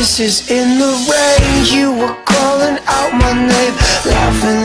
kisses in the rain. You were calling out my name, laughing